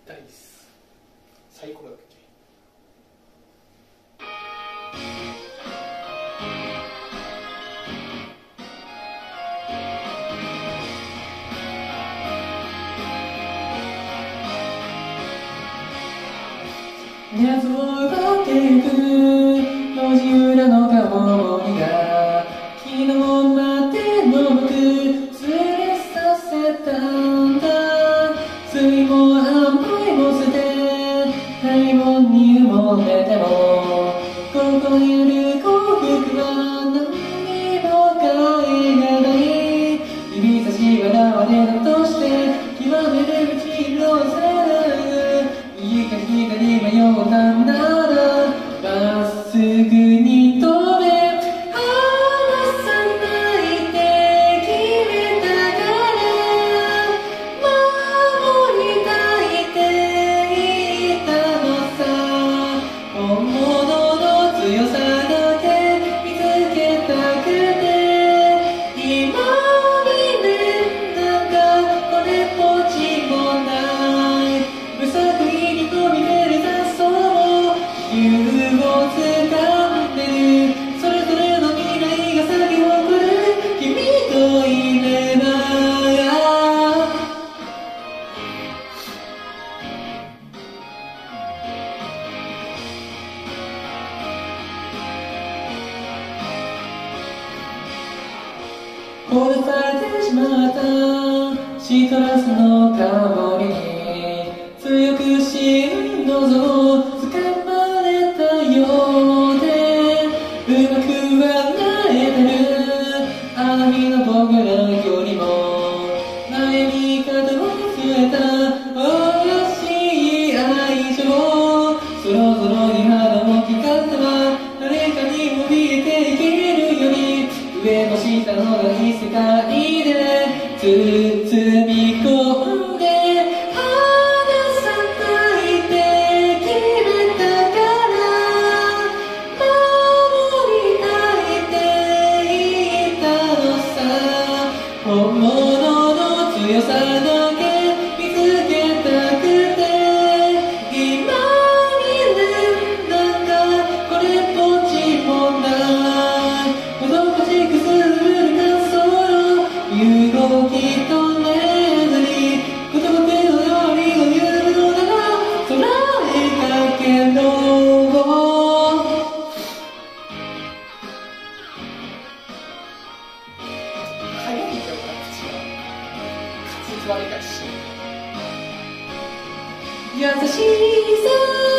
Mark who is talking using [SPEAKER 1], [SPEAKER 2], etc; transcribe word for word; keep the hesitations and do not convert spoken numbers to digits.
[SPEAKER 1] たいです。サイコロだっけ。
[SPEAKER 2] 夏を奪ってゆく路地裏の顔にが昨日までの僕連れさせたんだ。酸いも甘いも捨てないもんに埋もれてもここにいる幸福は何にも変えない指差しは縄でとして極める道のせ右か左迷ったならまっすぐに飛べ離さないで決めたから守りたいって言ったのさ。本物の強さだけ見つけたくて今にねなんかこれっぽっちもない無作為に飛び出る雑草も地球を掴んでるそれぞれの未来が咲き誇る君といれば殺されてしまったシトラスの香りに強く心の臓を掴まれたようでうまくはなえてるあの日の僕らよりも悩み方を据えた怪しい愛情そろそろに肌を聞かせば誰かにも怯えていけるより上も下のない世界で包み込んで離さないで決めたから守りたいって言ったのさ。本物の強さだけ見つけたくて今にねなんかこれっぽっちもないもどかしくする感想の身動き止めずに言葉手のようにを言うのなら捉えかけろ
[SPEAKER 1] 早いんだよな口が。滑舌悪いからし
[SPEAKER 2] 優しさ